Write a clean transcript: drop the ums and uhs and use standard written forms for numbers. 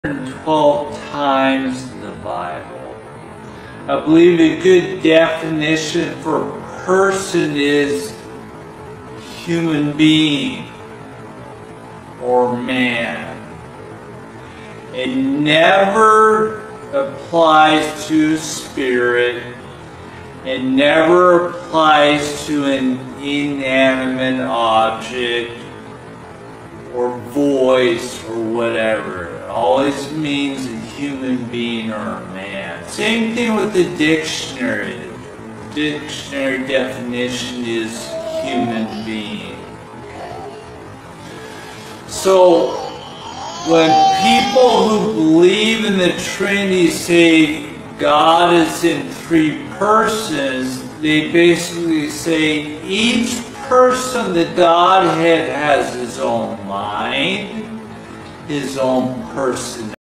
12 times in the Bible. I believe a good definition for person is human being or man. It never applies to spirit. It never applies to an inanimate object or voice or whatever. It always means a human being or a man. Same thing with the dictionary. The dictionary definition is human being. So when people who believe in the Trinity say God is in three persons, they basically say each person, the Godhead, has his own mind, his own personality.